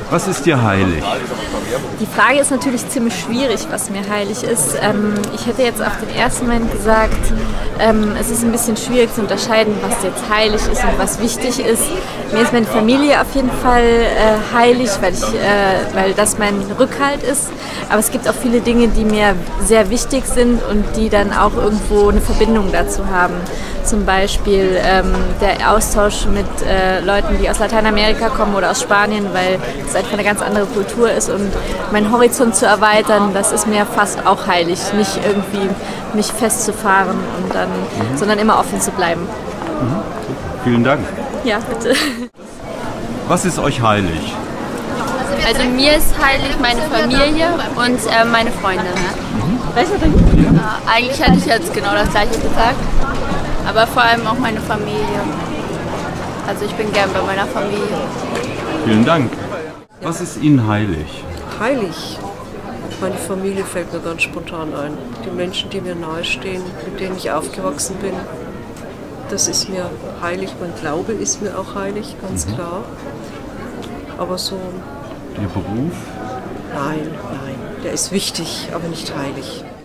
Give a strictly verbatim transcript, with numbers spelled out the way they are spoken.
Was ist dir heilig? Die Frage ist natürlich ziemlich schwierig, was mir heilig ist. Ähm, ich hätte jetzt auf den ersten Moment gesagt, ähm, es ist ein bisschen schwierig zu unterscheiden, was jetzt heilig ist und was wichtig ist. Mir ist meine Familie auf jeden Fall äh, heilig, weil, ich, äh, weil das mein Rückhalt ist. Aber es gibt auch viele Dinge, die mir sehr wichtig sind und die dann auch irgendwo eine Verbindung dazu haben. Zum Beispiel ähm, der Austausch mit äh, Leuten, die aus Lateinamerika kommen oder aus Spanien, weil es einfach eine ganz andere Kultur ist, und meinen Horizont zu erweitern, das ist mir fast auch heilig. Nicht irgendwie mich festzufahren und dann, mhm. sondern immer offen zu bleiben. Mhm. Vielen Dank. Ja, bitte. Was ist euch heilig? Also mir ist heilig meine Familie und äh, meine Freunde. Mhm. Weißt du denn? Ja, eigentlich hätte ich jetzt genau das gleiche gesagt, aber vor allem auch meine Familie. Also ich bin gern bei meiner Familie. Vielen Dank. Was ist Ihnen heilig? Heilig? Meine Familie fällt mir ganz spontan ein. Die Menschen, die mir nahestehen, mit denen ich aufgewachsen bin, das ist mir heilig. Mein Glaube ist mir auch heilig, ganz mhm. klar. Aber so... Ihr Beruf? Nein, nein. Der ist wichtig, aber nicht heilig.